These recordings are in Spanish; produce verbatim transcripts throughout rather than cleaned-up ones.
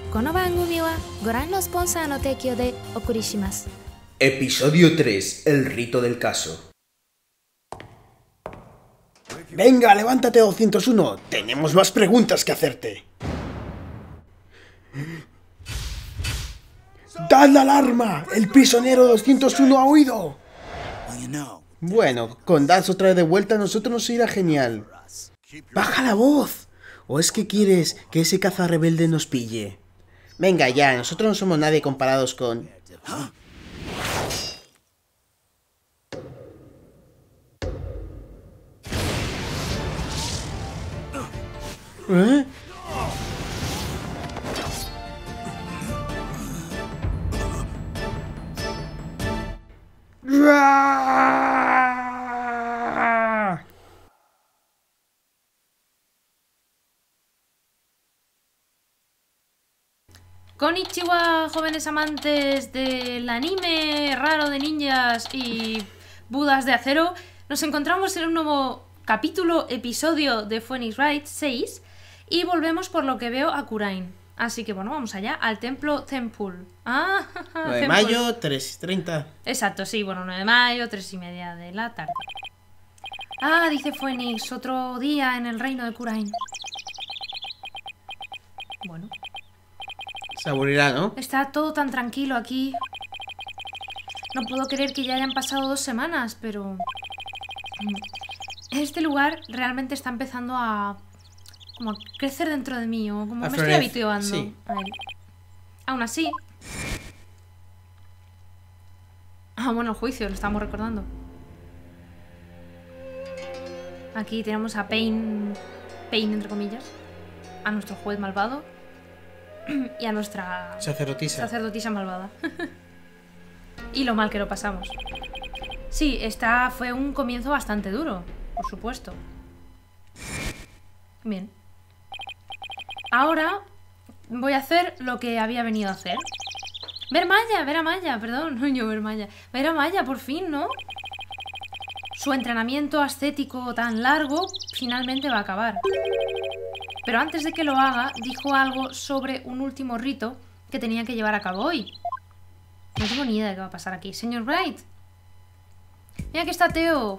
この番組はご覧のスポンサーの提供でお送りします。 Episodio tres. El rito del caso. Venga, levántate, doscientos uno. Tenemos más preguntas que hacerte. ¡Dad la alarma! ¡El prisionero doscientos uno ha huido! Bueno, con Daz otra vez de vuelta a nosotros nos irá genial. ¡Baja la voz! ¿O es que quieres que ese caza rebelde nos pille? Venga ya, nosotros no somos nadie comparados con... ¿Eh? Konnichiwa, jóvenes amantes del anime raro de ninjas y budas de acero. Nos encontramos en un nuevo capítulo, episodio de Phoenix Wright seis y volvemos por lo que veo a Khurain. Así que bueno, vamos allá, al templo Temple. Ah, nueve de mayo, tres y treinta. Exacto, sí, bueno, nueve de mayo, tres y media de la tarde. Ah, dice Phoenix, otro día en el reino de Khurain. Bueno. Se aburrirá, ¿no? Está todo tan tranquilo aquí. No puedo creer que ya hayan pasado dos semanas, pero... Este lugar realmente está empezando a... como a crecer dentro de mí, o como A me florecer, estoy habituando sí. a él. Aún así... Ah, bueno, el juicio, lo estamos recordando. Aquí tenemos a Pain... Pain, entre comillas. A nuestro juez malvado. Y a nuestra... Sacerdotisa. Sacerdotisa malvada. Y lo mal que lo pasamos. Sí, esta fue un comienzo bastante duro, por supuesto. Bien. Ahora voy a hacer lo que había venido a hacer. Ver Maya, ver a Maya, perdón, no yo ver Maya. Ver a Maya, por fin, ¿no? Su entrenamiento ascético tan largo finalmente va a acabar. Pero antes de que lo haga, dijo algo sobre un último rito que tenía que llevar a cabo hoy. No tengo ni idea de qué va a pasar aquí. Señor Wright. Mira que está Teo.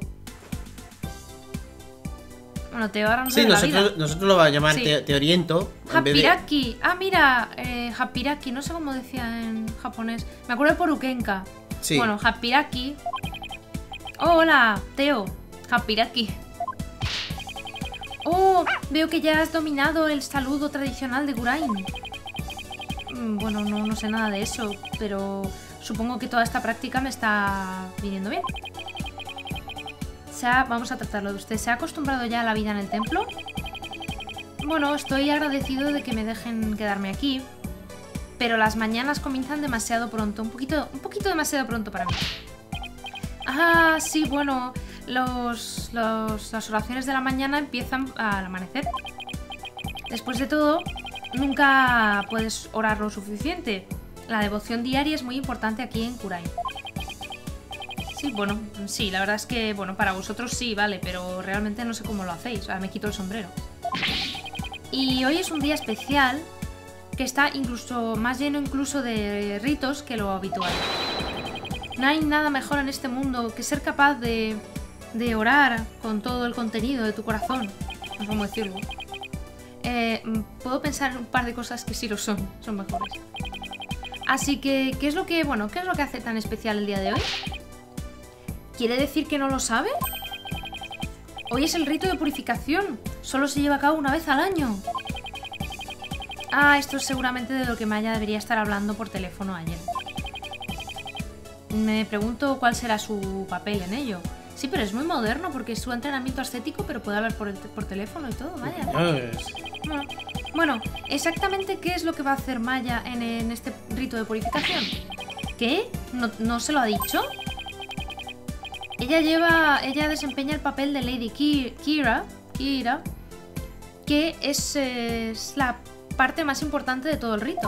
Bueno, Teo ahora no Sí, sabe la nosotros, vida. nosotros lo vamos a llamar Sí. te, te oriento. en vez de- Hapiraki. Ah, mira. Eh, Hapiraki. No sé cómo decía en japonés. Me acuerdo de Porukenka. Sí. Bueno, Hapiraki. Oh, hola, Teo. Hapiraki. Oh, veo que ya has dominado el saludo tradicional de Khurain. Mm, Bueno, no, no sé nada de eso, pero supongo que toda esta práctica me está viniendo bien. Se ha- vamos a tratarlo de usted. ¿Se ha acostumbrado ya a la vida en el templo? Bueno, estoy agradecido de que me dejen quedarme aquí, pero las mañanas comienzan demasiado pronto, un poquito, un poquito demasiado pronto para mí. Ah, sí, bueno, los, los- las oraciones de la mañana empiezan al amanecer. Después de todo, nunca puedes orar lo suficiente. La devoción diaria es muy importante aquí en Khurain. Sí, bueno, sí, la verdad es que, bueno, para vosotros sí, vale, pero realmente no sé cómo lo hacéis. Ahora me quito el sombrero. Y hoy es un día especial que está incluso más lleno incluso de ritos que lo habitual. No hay nada mejor en este mundo que ser capaz de, de orar con todo el contenido de tu corazón. No sé cómo decirlo. Eh, puedo pensar en un par de cosas que sí lo son, son mejores. Así que, ¿qué es lo que, bueno, qué es lo que hace tan especial el día de hoy? ¿Quiere decir que no lo sabe? Hoy es el rito de purificación. Solo se lleva a cabo una vez al año. Ah, esto es seguramente de lo que Maya debería estar hablando por teléfono ayer. Me pregunto cuál será su papel en ello. Sí, pero es muy moderno porque es su entrenamiento ascético, pero puede hablar por, el te- por teléfono y todo, Maya. Dios. Bueno, bueno, exactamente qué es lo que va a hacer Maya en, en este rito de purificación. ¿Qué? ¿No, no se lo ha dicho? Ella lleva, ella desempeña el papel de Lady Ki- Kira, Kira, que es, eh, es la parte más importante de todo el rito.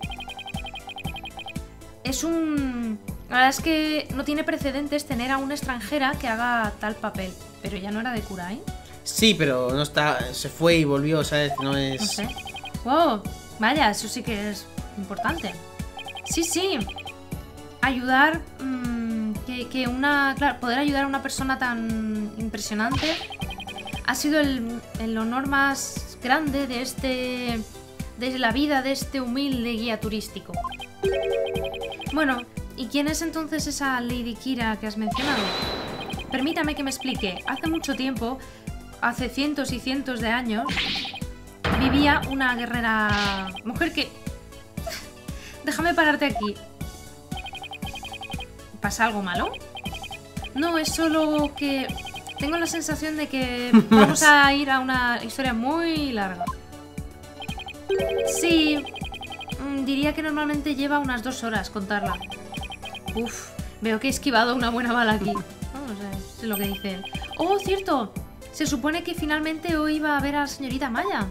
Es un... La verdad es que no tiene precedentes tener a una extranjera que haga tal papel. Pero ya no era de Khurain. Sí, pero no está. Se fue y volvió, ¿sabes? No es. No sé. Wow. Vaya, eso sí que es importante. Sí, sí. Ayudar... Mmm, que, que una... Claro, poder ayudar a una persona tan impresionante ha sido el, el honor más grande de este... de la vida de este humilde guía turístico. Bueno, ¿y quién es entonces esa Lady Kira que has mencionado? Permítame que me explique. Hace mucho tiempo, hace cientos y cientos de años, vivía una guerrera mujer que... Déjame pararte aquí. ¿Pasa algo malo? No, es solo que... Tengo la sensación de que vamos a ir a una historia muy larga. Sí, diría que normalmente lleva unas dos horas contarla. Uf, veo que he esquivado una buena bala aquí. No, no sé, es lo que dice él. Oh, cierto. Se supone que finalmente hoy iba a ver a la señorita Maya.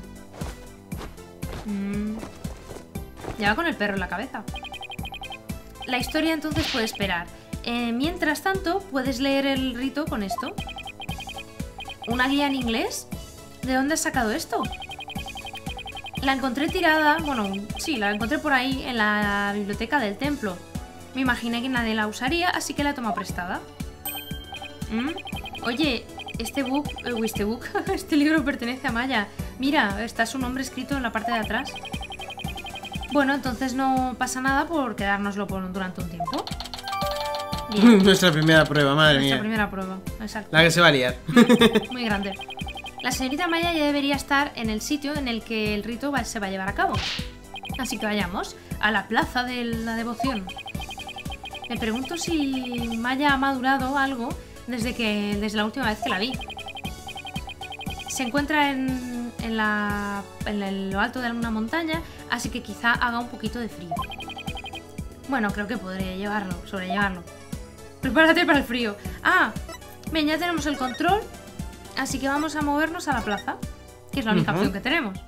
Mm. Ya va con el perro en la cabeza. La historia entonces puede esperar. Eh, mientras tanto, puedes leer el rito con esto. ¿Una guía en inglés? ¿De dónde has sacado esto? La encontré tirada, bueno, sí, la encontré por ahí en la biblioteca del templo. Me imaginé que nadie la usaría, así que la he tomado prestada. ¿Mm? Oye, este book, eh, este book, este libro pertenece a Maya. Mira, está su nombre escrito en la parte de atrás. Bueno, entonces no pasa nada por quedárnoslo por, durante un tiempo. Bien. Nuestra primera prueba, madre Nuestra mía. primera prueba, exacto. La que se va a liar. Muy grande. La señorita Maya ya debería estar en el sitio en el que el rito va, se va a llevar a cabo. Así que vayamos a la plaza de la devoción. Me pregunto si Maya ha madurado algo desde, que, desde la última vez que la vi. Se encuentra en, en, la, en lo alto de una montaña, así que quizá haga un poquito de frío. Bueno, creo que podré llevarlo, sobrellevarlo. Prepárate para el frío. Ah, bien, ya tenemos el control. Así que vamos a movernos a la plaza, que es la única uh-huh. opción que tenemos.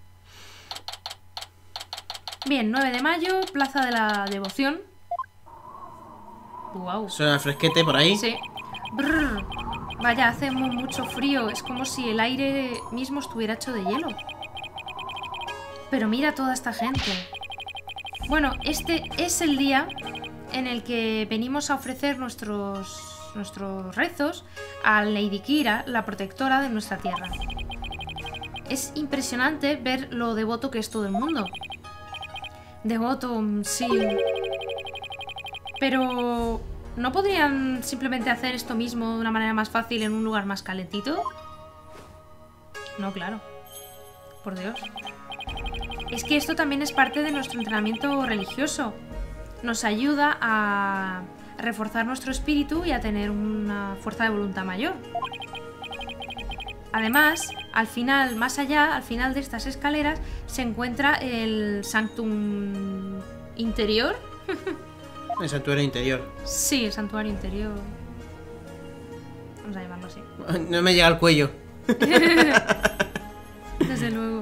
Bien, nueve de mayo, plaza de la devoción. Wow. ¿Suena fresquete por ahí? Sí. Brrr. Vaya, hace muy, mucho frío. Es como si el aire mismo estuviera hecho de hielo. Pero mira toda esta gente. Bueno, este es el día en el que venimos a ofrecer nuestros... nuestros rezos a Lady Kira, la protectora de nuestra tierra. Es impresionante ver lo devoto que es todo el mundo. Devoto, sí. Pero... ¿no podrían simplemente hacer esto mismo de una manera más fácil en un lugar más calentito? No, claro. Por Dios. Es que esto también es parte de nuestro entrenamiento religioso. Nos ayuda a... reforzar nuestro espíritu y a tener una fuerza de voluntad mayor. Además, al final, más allá, al final de estas escaleras, se encuentra el Sanctum Interior. El santuario interior. Sí, el santuario interior. Vamos a llamarlo así. No me llega al cuello. Desde luego.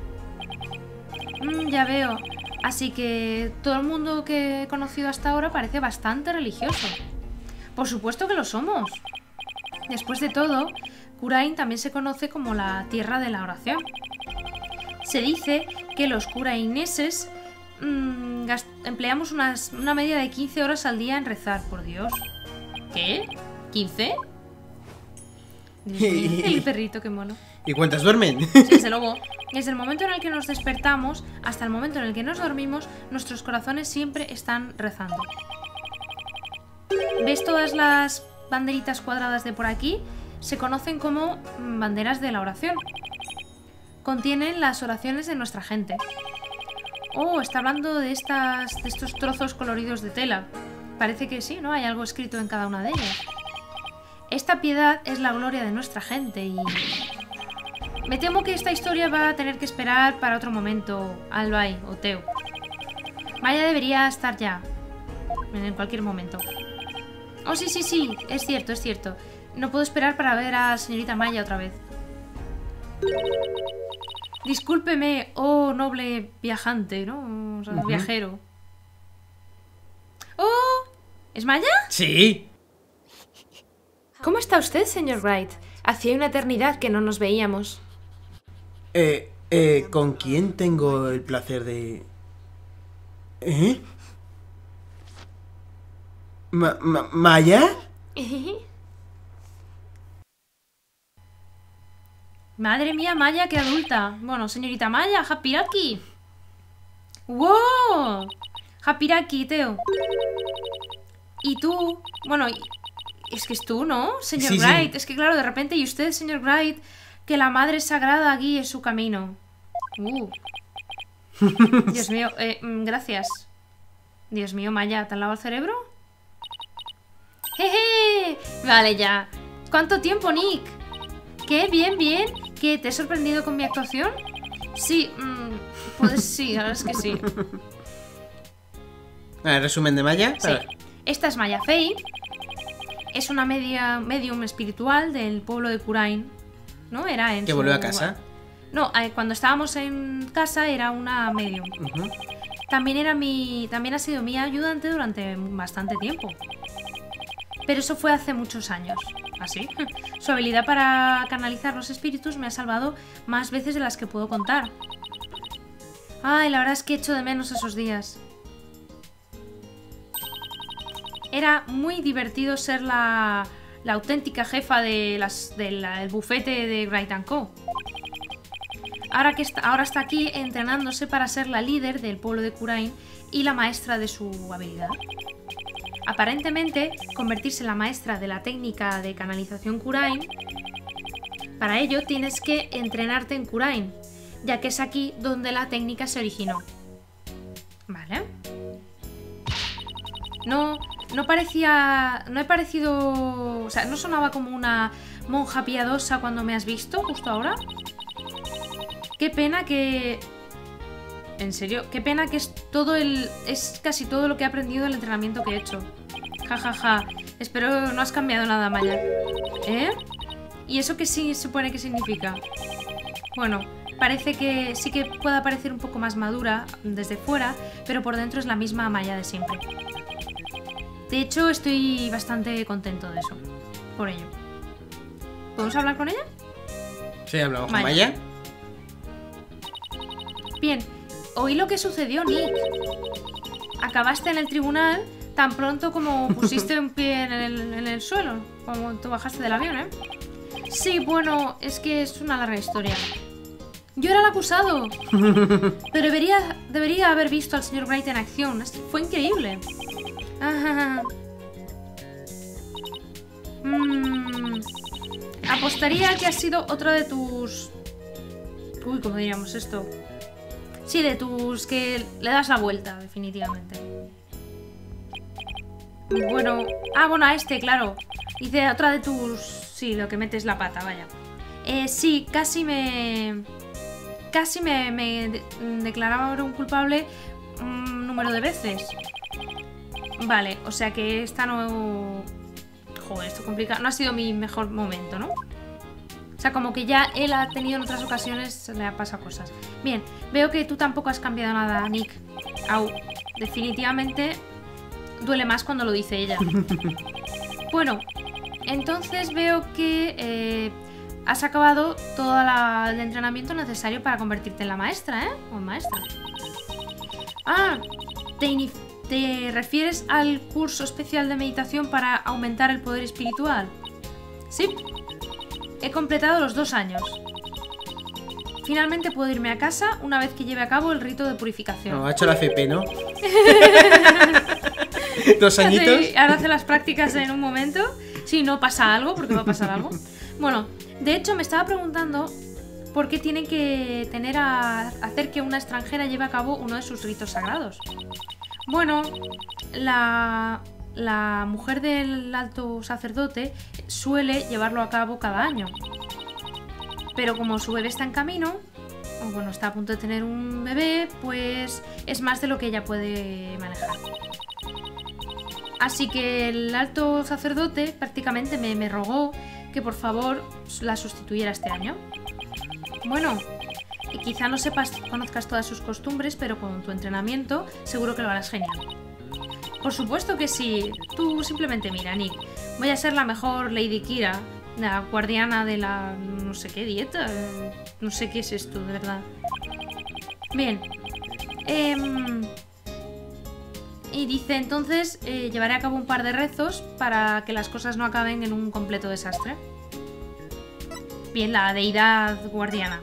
Mm, ya veo. Así que todo el mundo que he conocido hasta ahora parece bastante religioso. Por supuesto que lo somos. Después de todo, Khurain también se conoce como la tierra de la oración. Se dice que los khuraineses mmm, empleamos unas, una media de quince horas al día en rezar, por Dios. ¿Qué? ¿quince? Dios mío, el perrito, qué mono. ¿Y cuántas duermen? Sí, desde luego. Desde el momento en el que nos despertamos hasta el momento en el que nos dormimos, nuestros corazones siempre están rezando. ¿Ves todas las banderitas cuadradas de por aquí? Se conocen como banderas de la oración. Contienen las oraciones de nuestra gente. Oh, está hablando de, estas, de estos trozos coloridos de tela. Parece que sí, ¿no? Hay algo escrito en cada una de ellas. Esta piedad es la gloria de nuestra gente y... me temo que esta historia va a tener que esperar para otro momento, Albay o Teo. Maya debería estar ya, en cualquier momento. Oh, sí, sí, sí, es cierto, es cierto. No puedo esperar para ver a señorita Maya otra vez. Discúlpeme, oh noble viajante, ¿no? O sea, uh-huh. viajero. ¡Oh! ¿Es Maya? Sí. ¿Cómo está usted, señor Wright? Hacía una eternidad que no nos veíamos. Eh, Eh, ¿con quién tengo el placer de...? ¿Eh? Ma ma ¿Maya? Madre mía, Maya, qué adulta. Bueno, señorita Maya, Hapiraki. ¡Wow! Hapiraki, Teo. ¿Y tú? Bueno, es que es tú, ¿no? Señor Sí, Bright. sí. Es que claro, de repente, y usted, señor Bright, que la Madre Sagrada guíe su camino. Uh. Dios mío, eh, mm, gracias. Dios mío, Maya, ¿te han lavado el cerebro? ¡Jeje! Vale, ya. ¿Cuánto tiempo, Nick? ¿Qué? Bien, bien. ¿Qué? ¿Te he sorprendido con mi actuación? Sí, mmm, pues sí, la verdad es que sí. Ah, resumen de Maya. Sí. Esta es Maya Fey. Es una media medium espiritual del pueblo de Khurain, ¿no? Era en Que su... volvió a casa. No, eh, cuando estábamos en casa era una medium. Uh-huh. También era mi, también ha sido mi ayudante durante bastante tiempo. Pero eso fue hace muchos años. ¿Así? Su habilidad para canalizar los espíritus me ha salvado más veces de las que puedo contar. Ay, la verdad es que echo de menos esos días. Era muy divertido ser la, la auténtica jefa de las, de la, del bufete de Bright and Co. Ahora, que está, ahora está aquí entrenándose para ser la líder del pueblo de Khurain y la maestra de su habilidad. Aparentemente, convertirse en la maestra de la técnica de canalización Khurain, para ello tienes que entrenarte en Khurain, ya que es aquí donde la técnica se originó. Vale. No, no parecía... No he parecido... O sea, ¿no sonaba como una monja piadosa cuando me has visto justo ahora? Qué pena que... En serio, qué pena que es todo el... Es casi todo lo que he aprendido del entrenamiento que he hecho. Ja, ja, ja. Espero no has cambiado nada, Maya. ¿Eh? ¿Y eso qué sí supone que significa? Bueno, parece que sí que pueda parecer un poco más madura desde fuera, pero por dentro es la misma Maya de siempre. De hecho, estoy bastante contento de eso. Por ello. ¿Podemos hablar con ella? Sí, hablamos con Maya. Maya. Bien, oí lo que sucedió, Nick. Acabaste en el tribunal tan pronto como pusiste un pie en el, en el suelo, como tú bajaste del avión, ¿eh? Sí, bueno, es que es una larga historia. Yo era el acusado. Pero debería, debería haber visto al señor Bright en acción. Fue increíble. Ah, mm, apostaría que ha sido otro de tus... Uy, ¿cómo diríamos esto? Sí, de tus... que le das la vuelta, definitivamente. Bueno... Ah, bueno, a este, claro. Dice otra de tus... Sí, lo que metes la pata, vaya. Eh, sí, casi me... Casi me, me de declaraba un culpable un número de veces. Vale, o sea que esta no... Joder, esto complica. No ha sido mi mejor momento, ¿no? O sea, como que ya él ha tenido en otras ocasiones, le ha pasado cosas. Bien, veo que tú tampoco has cambiado nada, Nick. Au, definitivamente duele más cuando lo dice ella. Bueno, entonces veo que eh, has acabado todo la, el entrenamiento necesario para convertirte en la maestra, ¿eh? O en maestra. Ah, te, ¿te refieres al curso especial de meditación para aumentar el poder espiritual? Sí. He completado los dos años. Finalmente puedo irme a casa una vez que lleve a cabo el rito de purificación. No, ha hecho la F P, ¿no? Dos añitos. Sí, ahora hace las prácticas en un momento. Si no pasa algo, porque va a pasar algo. Bueno, de hecho me estaba preguntando por qué tiene que tener a hacer que una extranjera lleve a cabo uno de sus ritos sagrados. Bueno, la... La mujer del alto sacerdote suele llevarlo a cabo cada año. Pero como su bebé está en camino, o bueno, está a punto de tener un bebé, pues es más de lo que ella puede manejar. Así que el alto sacerdote prácticamente me, me rogó que por favor la sustituyera este año. Bueno, quizá no sepas, conozcas todas sus costumbres, pero con tu entrenamiento seguro que lo harás genial. Por supuesto que sí. Tú simplemente mira, Nick. Voy a ser la mejor Lady Kira La guardiana de la... no sé qué dieta. No sé qué es esto, de verdad. Bien. Eh, y dice entonces, eh, llevaré a cabo un par de rezos para que las cosas no acaben en un completo desastre. Bien, la deidad guardiana.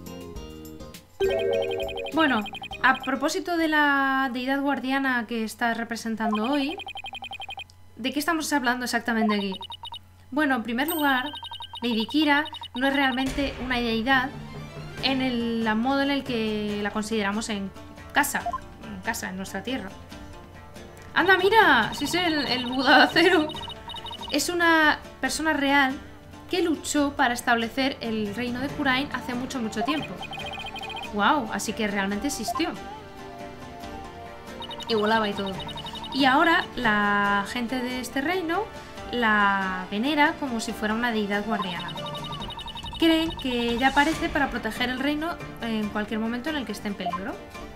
Bueno, a propósito de la deidad guardiana que estás representando hoy, ¿de qué estamos hablando exactamente aquí? Bueno, en primer lugar, Lady Kira no es realmente una deidad en el la modo en el que la consideramos en casa, en casa, en nuestra tierra. ¡Anda, mira! Si es el, el Buda de acero. Es una persona real que luchó para establecer el reino de Khurain hace mucho, mucho tiempo. ¡Wow! Así que realmente existió. Y volaba y todo. Y ahora la gente de este reino la venera como si fuera una deidad guardiana. Creen que ella aparece para proteger el reino en cualquier momento en el que esté en peligro.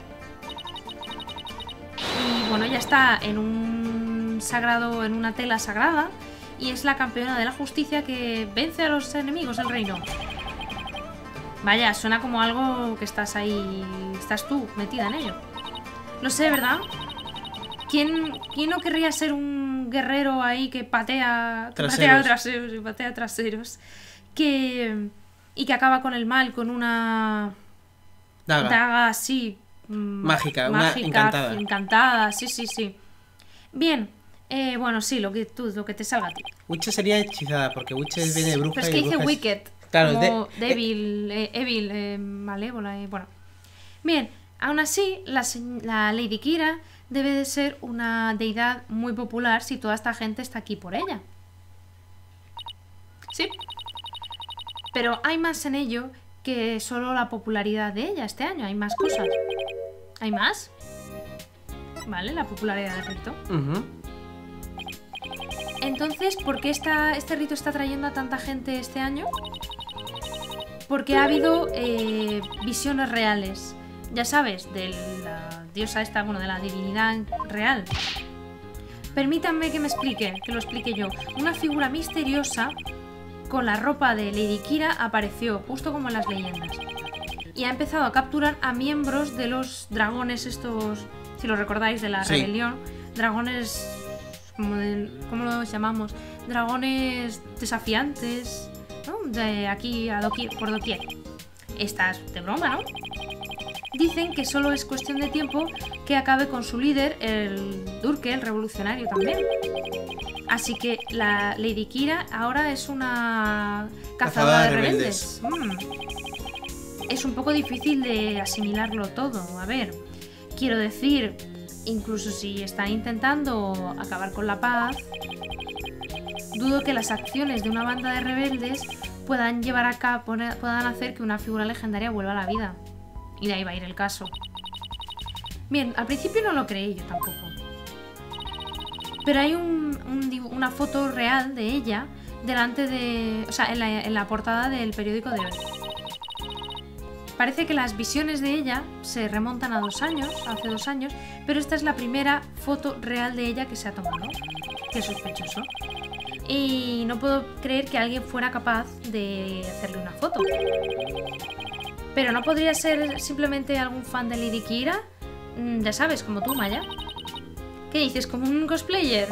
Y bueno, ella está en un sagrado, en una tela sagrada, y es la campeona de la justicia que vence a los enemigos del reino. Vaya, suena como algo que estás ahí, estás tú metida en ello. Lo sé, ¿verdad? ¿Quién, quién no querría ser un guerrero ahí que patea traseros, patea traseros y patea traseros? Que, y que acaba con el mal con una daga, daga así mágica, mágica, una encantada. encantada, sí, sí, sí. Bien, eh, bueno, sí, lo que tú, lo que te salga a ti. Witch sería hechizada, porque Witch viene de bruja. Pero es que y dice brujas... Wicked, claro, como de... débil, eh, evil, eh, malévola, eh, bueno. Bien, aún así, la, la Lady Kira debe de ser una deidad muy popular si toda esta gente está aquí por ella. Sí. Pero hay más en ello que solo la popularidad de ella este año. Hay más cosas. ¿Hay más? Vale, la popularidad del rito. Uh-huh. Entonces, ¿por qué esta, este rito está trayendo a tanta gente este año? Porque ha habido eh, visiones reales. Ya sabes, de la diosa esta, bueno, de la divinidad real. Permítanme que me explique, que lo explique yo. Una figura misteriosa con la ropa de Lady Kira apareció, justo como en las leyendas. Y ha empezado a capturar a miembros de los dragones estos, si lo recordáis, de la sí. rebelión. Dragones, ¿cómo, de, ¿cómo los llamamos? Dragones desafiantes, ¿no? De aquí a doquier, por doquier. Estás de broma, ¿no? Dicen que solo es cuestión de tiempo que acabe con su líder, el Durke, el revolucionario también. Así que la Lady Kira ahora es una cazadora de rebeldes. Mm. Es un poco difícil de asimilarlo todo. A ver, quiero decir, incluso si están intentando acabar con la paz, dudo que las acciones de una banda de rebeldes puedan llevar a cabo, puedan hacer que una figura legendaria vuelva a la vida. Y de ahí va a ir el caso. Bien, al principio no lo creí yo tampoco. Pero hay un, un, una foto real de ella delante de... O sea, en la, en la portada del periódico de hoy. Parece que las visiones de ella se remontan a dos años, hace dos años, pero esta es la primera foto real de ella que se ha tomado. Qué sospechoso. Y no puedo creer que alguien fuera capaz de hacerle una foto. Pero no podría ser simplemente algún fan de Lady Kira, mm, ya sabes, como tú, Maya. ¿Qué dices? ¿Como un cosplayer?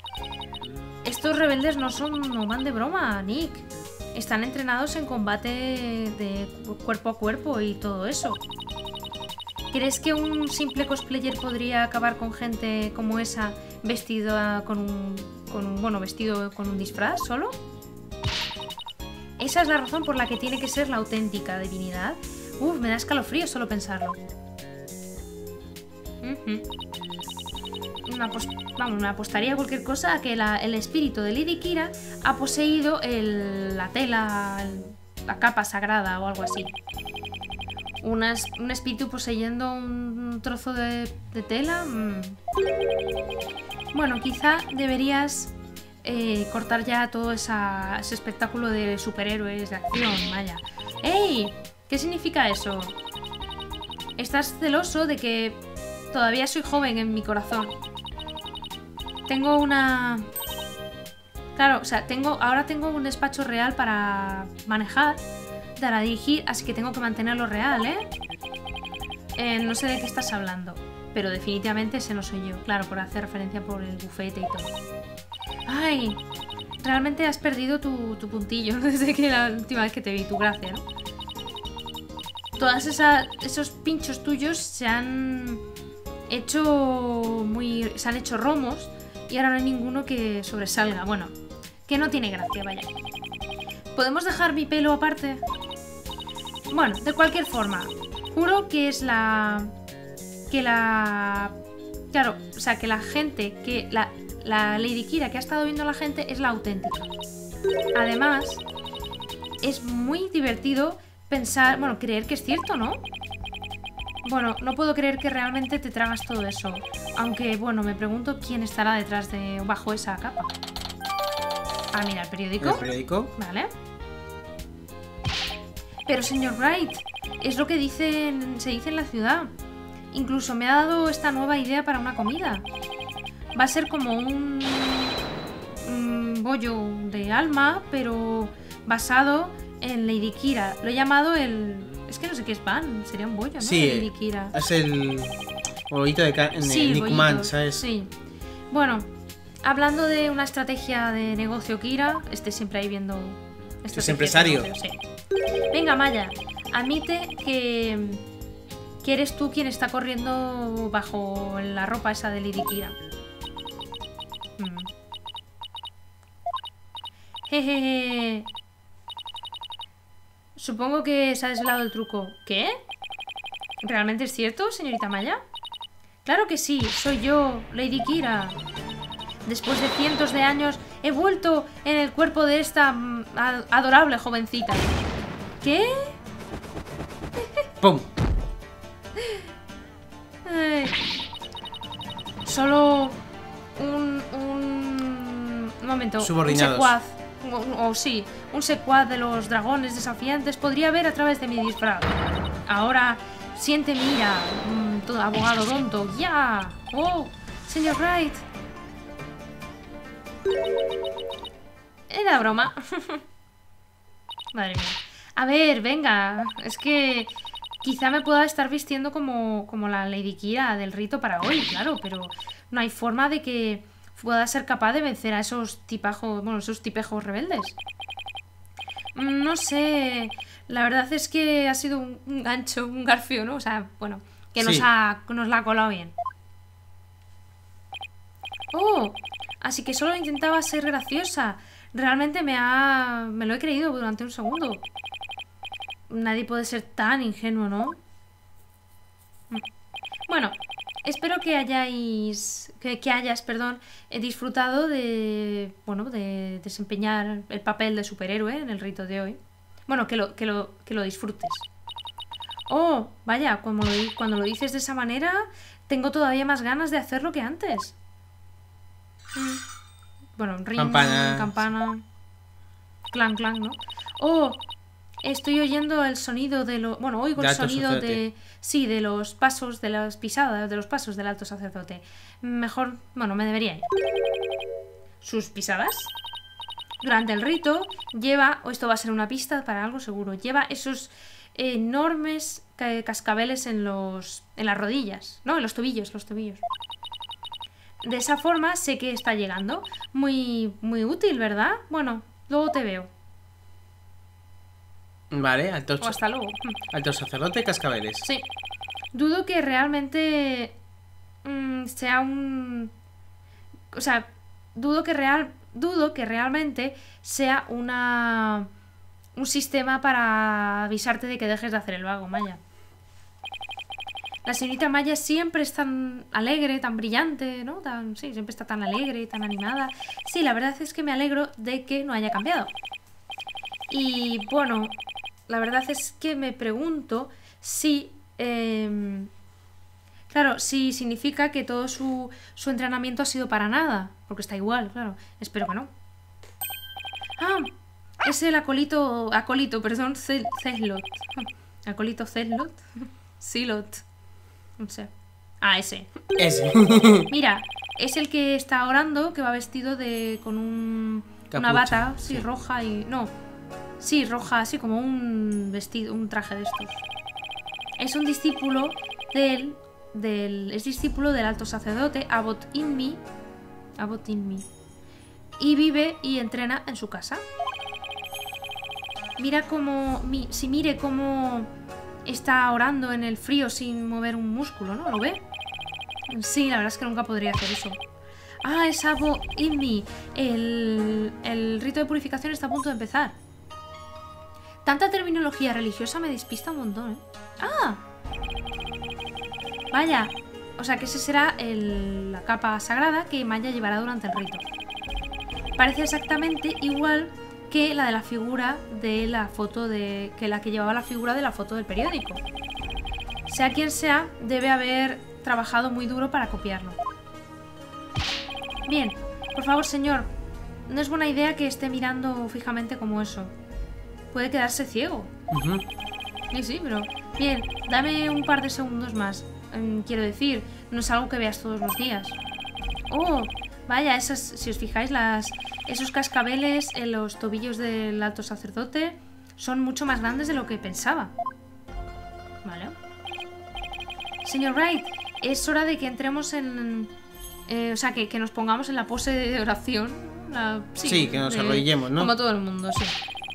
Estos rebeldes no son, no van de broma, Nick. Están entrenados en combate de cuerpo a cuerpo y todo eso. ¿Crees que un simple cosplayer podría acabar con gente como esa vestida con un, con un bueno, vestido con un disfraz solo? Esa es la razón por la que tiene que ser la auténtica divinidad. Uf, me da escalofrío solo pensarlo. Uh-huh. me, apost Vamos, me apostaría cualquier cosa a que la, el espíritu de Lady Kira ha poseído el, la tela, el, la capa sagrada o algo así. Una, un espíritu poseyendo un trozo de, de tela. Mm. Bueno, quizá deberías eh, cortar ya todo esa, ese espectáculo de superhéroes de acción, vaya. ¡Ey! ¿Qué significa eso? Estás celoso de que todavía soy joven en mi corazón. Tengo una... Claro, o sea, tengo, ahora tengo un despacho real para manejar, para dirigir, así que tengo que mantenerlo real, ¿eh? ¿eh? No sé de qué estás hablando, pero definitivamente ese no soy yo. Claro, por hacer referencia por el bufete y todo. ¡Ay! Realmente has perdido tu, tu puntillo desde que la última vez que te vi, tu gracia, ¿no? Todas esas, esos pinchos tuyos se han hecho muy... se han hecho romos y ahora no hay ninguno que sobresalga. Bueno, que no tiene gracia, vaya. ¿Podemos dejar mi pelo aparte? Bueno, de cualquier forma, juro que es la... que la... claro, o sea, que la gente, que la, la Lady Kira que ha estado viendo a la gente es la auténtica. Además, es muy divertido pensar, bueno, creer que es cierto, ¿no? Bueno, no puedo creer que realmente te tragas todo eso. Aunque, bueno, me pregunto quién estará detrás de... bajo esa capa. Ah, mira, el periódico. ¿El periódico? Vale. Pero, señor Wright, es lo que dicen, se dice en la ciudad. Incluso me ha dado esta nueva idea para una comida. Va a ser como un... un bollo de alma, pero basado en Lady Kira. Lo he llamado el... es que no sé qué es pan, sería un bollo, ¿no? Sí, Lady Kira. Es el bollito de carne, Sí, Nick bollito, Man, ¿sabes? Sí. Bueno, hablando de una estrategia de negocio Kira, este siempre ahí viendo... Es empresario. De negocio, sí. Venga, Maya, admite que... que eres tú quien está corriendo bajo la ropa esa de Lady Kira. Mm. Jejeje. Supongo que se ha desvelado el truco. ¿Qué? ¿Realmente es cierto, señorita Maya? Claro que sí, soy yo, Lady Kira. Después de cientos de años he vuelto en el cuerpo de esta mm, adorable jovencita. ¿Qué? ¡Pum! Ay. Solo un, un... un momento. Subordinados. Un secuaz. O, o sí, un secuaz de los dragones desafiantes podría ver a través de mi disfraz. Ahora, siente mi ira, mm, todo abogado tonto. ¡Ya! ¡Oh! Señor Wright. Era broma. Madre mía. A ver, venga. Es que quizá me pueda estar vistiendo como, como la Lady Kira del rito para hoy, claro, pero no hay forma de que pueda ser capaz de vencer a esos tipajos, bueno, esos tipejos rebeldes. No sé, la verdad es que ha sido un, un gancho, un garfio, ¿no? O sea, bueno, que nos, Sí. ha, nos la ha colado bien. Oh, así que solo intentaba ser graciosa. Realmente me ha... me lo he creído durante un segundo. Nadie puede ser tan ingenuo, ¿no? Bueno, espero que hayáis... que, que hayas, perdón, eh, disfrutado de... bueno, de desempeñar el papel de superhéroe en el rito de hoy. Bueno, que lo, que lo, que lo disfrutes. Oh, vaya, cuando lo, di- cuando lo dices de esa manera, tengo todavía más ganas de hacerlo que antes. Mm. Bueno, ring, Campanas. campana, clan, clan, ¿no? Oh, estoy oyendo el sonido de lo... bueno, oigo De el alto sonido sacerdote. de... sí, de los pasos, de las pisadas, de los pasos del alto sacerdote. Mejor, bueno, me debería ir. ¿Sus pisadas? Durante el rito lleva, o esto va a ser una pista para algo seguro, lleva esos enormes ca- cascabeles en los... en las rodillas, no, en los tobillos, los tobillos. De esa forma sé que está llegando. Muy, muy útil, ¿verdad? Bueno, luego te veo. Vale, alto, O hasta luego. alto sacerdote cascabeles. Sí. Dudo que realmente mm, sea un... o sea, dudo que real... dudo que realmente sea una... un sistema para avisarte de que dejes de hacer el vago, Maya. La señorita Maya siempre es tan alegre, tan brillante, ¿no? Tan, sí, siempre está tan alegre, tan animada. Sí, la verdad es que me alegro de que no haya cambiado. Y bueno, la verdad es que me pregunto si... eh, claro, si significa que todo su, su entrenamiento ha sido para nada. Porque está igual, claro. Espero que no. Ah, es el acolito... Acolito, perdón, Cel- Celot. Acolito Celot. Silot. No sé. Ah, ese. Ese. Mira, es el que está orando, que va vestido de con un una bata, sí, sí, roja y... No, sí, roja, así como un vestido, un traje de estos. Es un discípulo del... del es discípulo del alto sacerdote Abbot Inmi. Abbot Inmi. Y vive y entrena en su casa. Mira cómo... Mi, si mire cómo está orando en el frío sin mover un músculo, ¿no? ¿Lo ve? Sí, la verdad es que nunca podría hacer eso. Ah, es Abbot Inmi. El, el rito de purificación está a punto de empezar. Tanta terminología religiosa me despista un montón, ¿eh? ¡Ah! Vaya. O sea que ese será el, la capa sagrada que Maya llevará durante el rito. Parece exactamente igual que la de la figura de la foto de... que la que llevaba la figura de la foto del periódico. Sea quien sea, debe haber trabajado muy duro para copiarlo. Bien, por favor, señor, no es buena idea que esté mirando fijamente como eso. Puede quedarse ciego. Uh-huh. Sí, sí, pero... Bien, dame un par de segundos más. Mm, quiero decir, no es algo que veas todos los días. Oh, vaya, esas, si os fijáis, las, esos cascabeles en los tobillos del alto sacerdote son mucho más grandes de lo que pensaba. Vale. Señor Wright, es hora de que entremos en... Eh, o sea, que, que nos pongamos en la pose de oración. La, sí, sí, que nos de, arrodillemos, ¿no? Como todo el mundo, sí.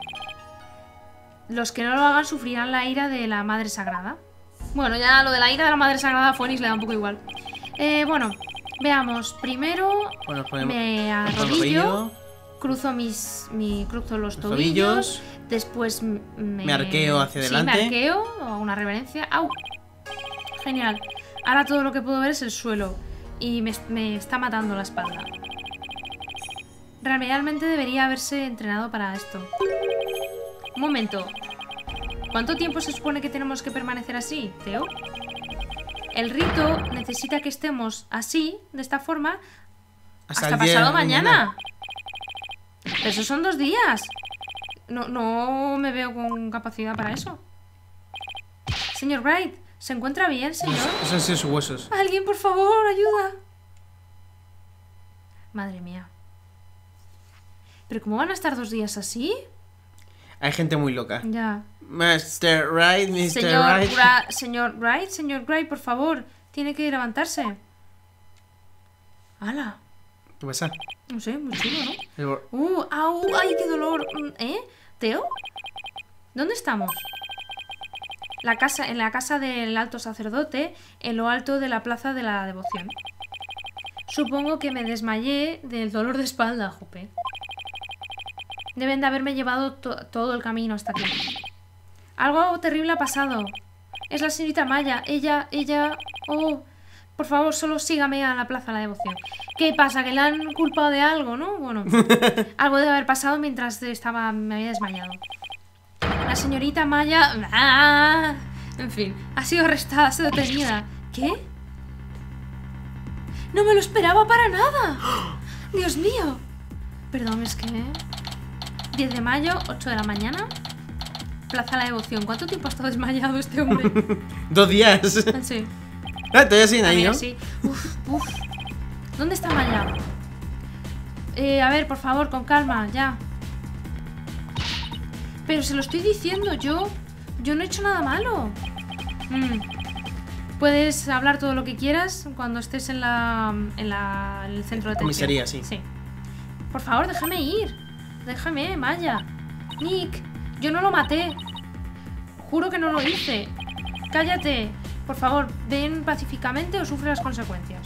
Los que no lo hagan sufrirán la ira de la Madre Sagrada. Bueno, ya lo de la ira de la Madre Sagrada a Phoenix le da un poco igual. Eh, bueno, veamos. Primero bueno, ponemos, me arrodillo, cruzo mis, mi, cruzo los, los tobillos, tobillos, después me, me arqueo hacia adelante. Sí, me arqueo, hago una reverencia. ¡Au! Genial. Ahora todo lo que puedo ver es el suelo y me, me está matando la espalda. Realmente debería haberse entrenado para esto. Un momento. ¿Cuánto tiempo se supone que tenemos que permanecer así, Theo? El rito necesita que estemos así, de esta forma, hasta, hasta pasado mañana. mañana. Pero esos son dos días. No, no me veo con capacidad para eso. Señor Wright, ¿se encuentra bien, señor? Esos han sido sus huesos. Alguien, por favor, ayuda. Madre mía. ¿Pero cómo van a estar dos días así? Hay gente muy loca. Ya. mister Wright, mister Señor Wright. Gra señor Wright, señor Wright, por favor. Tiene que levantarse. ¡Hala! ¿Qué pasa? No sé, muy chulo, ¿no? El... ¡Uh! ¡Au! ¡Ay, qué dolor! ¿Eh? ¿Teo? ¿Dónde estamos? La casa, en la casa del alto sacerdote, en lo alto de la plaza de la devoción. Supongo que me desmayé del dolor de espalda, jope. Deben de haberme llevado to todo el camino hasta aquí. Algo terrible ha pasado. Es la señorita Maya. Ella, ella... Oh, por favor, solo sígame a la plaza de la devoción. ¿Qué pasa? ¿Que le han culpado de algo, no? Bueno, algo debe haber pasado mientras estaba, me había desmayado. La señorita Maya... ¡Ah! En fin, ha sido arrestada, ha sido detenida. ¿Qué? ¡No me lo esperaba para nada! ¡Dios mío! Perdón, es que... diez de mayo, ocho de la mañana. Plaza La Devoción. ¿Cuánto tiempo ha estado desmayado este hombre? Dos días. Sí. Ah, todavía sin ahí, ¿no? Sí. Uf, uf. ¿Dónde está Maya? Eh, a ver, por favor, con calma, ya. Pero se lo estoy diciendo, yo... Yo no he hecho nada malo. Mm. Puedes hablar todo lo que quieras cuando estés en la... En, la, en el centro de detención. Comisaría, sí. Sí. Por favor, déjame ir. Déjame, Maya. Nick, yo no lo maté. Juro que no lo hice. Cállate. Por favor, ven pacíficamente o sufre las consecuencias.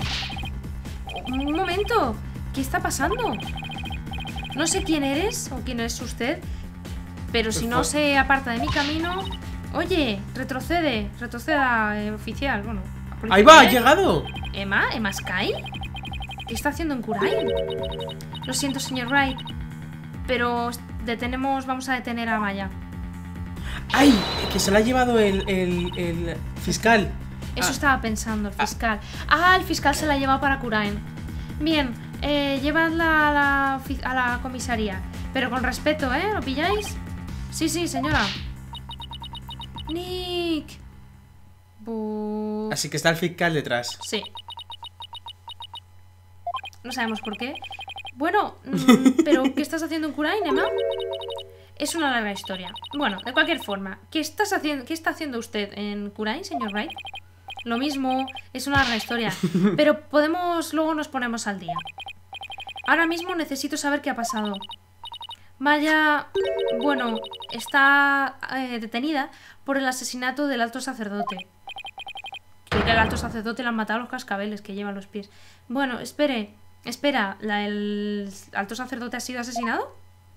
Un momento. ¿Qué está pasando? No sé quién eres o quién es usted, pero si no se aparta de mi camino... Oye, retrocede. Retroceda, eh, oficial. Bueno, ¡ahí va! ¡Ha llegado! ¿Emma? ¿Emma Sky? ¿Qué está haciendo en Khurain? Lo siento, señor Wright, pero detenemos, vamos a detener a Maya. ¡Ay! Que se la ha llevado el, el, el fiscal. Eso ah. estaba pensando, el fiscal. Ah, el fiscal se la ha llevado para Khurain. Bien, eh, llevadla a la, a la comisaría. Pero con respeto, ¿eh? ¿Lo pilláis? Sí, sí, señora. Nick. Bu... Así que está el fiscal detrás. Sí. No sabemos por qué. Bueno, mm, pero ¿qué estás haciendo en Kurain, Emma? Es una larga historia. Bueno, de cualquier forma, ¿qué, estás haciendo, ¿qué está haciendo usted en Kurain, señor Wright? Lo mismo, es una larga historia. Pero podemos, luego nos ponemos al día. Ahora mismo necesito saber qué ha pasado. Vaya, bueno, está eh, detenida por el asesinato del alto sacerdote. Creo que el alto sacerdote le han matado a los cascabeles que lleva a los pies. Bueno, espere, espera, ¿la, ¿el alto sacerdote ha sido asesinado?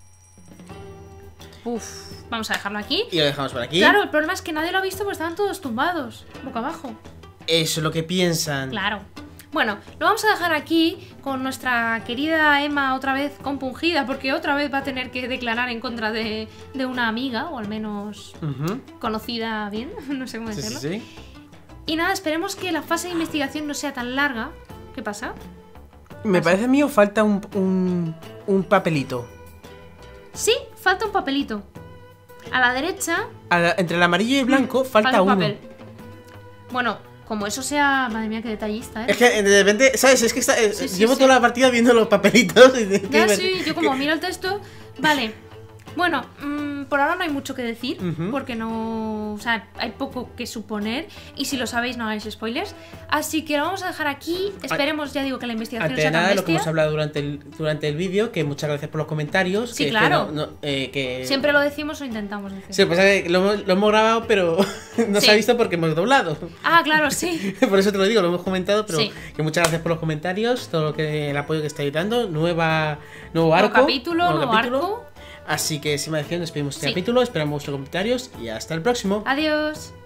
Uf, vamos a dejarlo aquí. Y lo dejamos por aquí. Claro, el problema es que nadie lo ha visto porque estaban todos tumbados, boca abajo. Eso es lo que piensan. Claro. Bueno, lo vamos a dejar aquí con nuestra querida Emma otra vez compungida, porque otra vez va a tener que declarar en contra de, de una amiga, o al menos uh-huh. conocida bien, no sé cómo sí, decirlo. Sí, sí. Y nada, esperemos que la fase de investigación no sea tan larga. ¿Qué pasa? Me ¿Pasa? parece a mí o falta un, un, un papelito. Sí, falta un papelito. A la derecha... A la, entre el amarillo y el blanco mm, falta, falta un uno. papel. Bueno, como eso sea... Madre mía, qué detallista, ¿eh? Es que de repente, ¿sabes? Es que está, sí, sí, llevo sí. toda la partida viendo los papelitos. Y de, ya, sí, yo como miro el texto... Vale. Bueno, mmm, por ahora no hay mucho que decir, uh-huh. porque no... O sea, hay poco que suponer, y si lo sabéis no hagáis spoilers. Así que lo vamos a dejar aquí. Esperemos, ya digo, que la investigación Ante sea nada, tan bestia. Lo que hemos hablado durante el, durante el vídeo, que muchas gracias por los comentarios. Sí, que claro. Que no, no, eh, que... Siempre lo decimos o intentamos decir. Sí, pues eh, lo, hemos, lo hemos grabado, pero no sí. se ha visto porque hemos doblado. Ah, claro, sí. Por eso te lo digo, lo hemos comentado, pero sí. que muchas gracias por los comentarios, todo lo que el apoyo que estáis dando. Nueva, nuevo arco. Nuevo capítulo, nuevo, nuevo capítulo. arco. Así que sin más decir, despedimos este sí. capítulo, esperamos vuestros comentarios y hasta el próximo. Adiós.